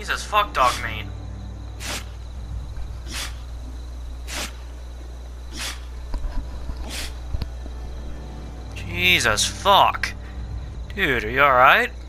Jesus fuck, Dogmeat. Jesus fuck. Dude, are you alright?